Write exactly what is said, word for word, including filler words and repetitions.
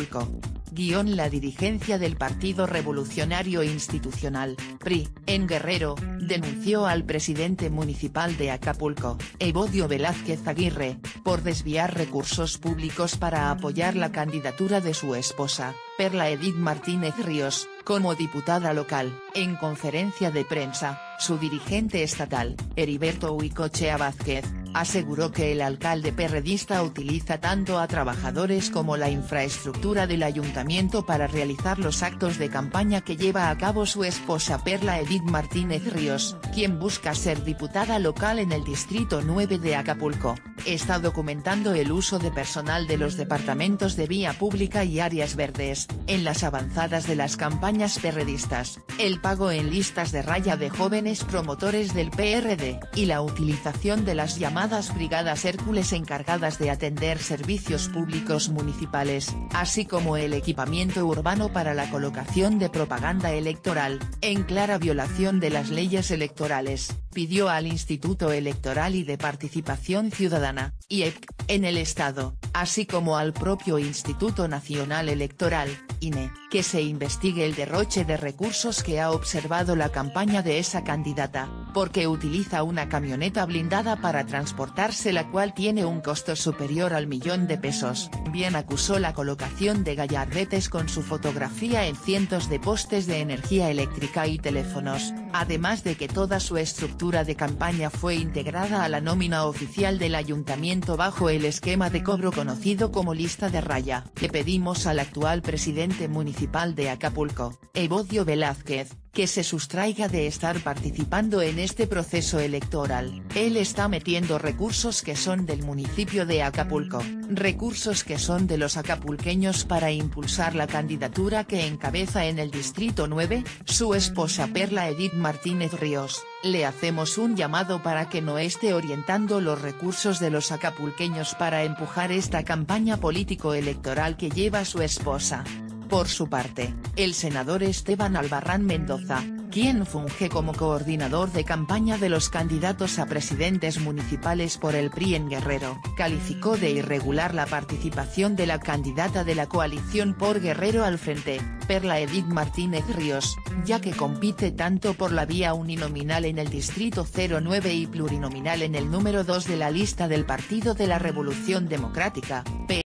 Acapulco. Guión La dirigencia del Partido Revolucionario Institucional, P R I, en Guerrero, denunció al presidente municipal de Acapulco, Evodio Velázquez Aguirre, por desviar recursos públicos para apoyar la candidatura de su esposa, Perla Edith Martínez Ríos, como diputada local. En conferencia de prensa, su dirigente estatal, Heriberto Huicochea Vázquez, aseguró que el alcalde perredista utiliza tanto a trabajadores como la infraestructura del ayuntamiento para realizar los actos de campaña que lleva a cabo su esposa Perla Edith Martínez Ríos, quien busca ser diputada local en el Distrito nueve de Acapulco. Está documentando el uso de personal de los departamentos de Vía Pública y Áreas Verdes, en las avanzadas de las campañas perredistas, el pago en listas de raya de jóvenes promotores del P R D, y la utilización de las llamadas Brigadas Hércules encargadas de atender servicios públicos municipales, así como el equipamiento urbano para la colocación de propaganda electoral, en clara violación de las leyes electorales. Pidió al Instituto Electoral y de Participación Ciudadana, I E P, en el Estado, así como al propio Instituto Nacional Electoral, I N E, que se investigue el derroche de recursos que ha observado la campaña de esa candidata, porque utiliza una camioneta blindada para transportarse, la cual tiene un costo superior al millón de pesos. Bien acusó la colocación de gallardetes con su fotografía en cientos de postes de energía eléctrica y teléfonos, además de que toda su estructura de campaña fue integrada a la nómina oficial del ayuntamiento bajo el esquema de cobro conocido como lista de raya. Le pedimos al actual presidente municipal de Acapulco, Evodio Velázquez, que se sustraiga de estar participando en este proceso electoral. Él está metiendo recursos que son del municipio de Acapulco, recursos que son de los acapulqueños para impulsar la candidatura que encabeza en el Distrito nueve, su esposa Perla Edith Martínez Ríos. Le hacemos un llamado para que no esté orientando los recursos de los acapulqueños para empujar esta campaña político-electoral que lleva su esposa. Por su parte, el senador Esteban Albarrán Mendoza, quien funge como coordinador de campaña de los candidatos a presidentes municipales por el P R I en Guerrero, calificó de irregular la participación de la candidata de la coalición por Guerrero al frente, Perla Edith Martínez Ríos, ya que compite tanto por la vía uninominal en el Distrito cero nueve y plurinominal en el número dos de la lista del Partido de la Revolución Democrática, P.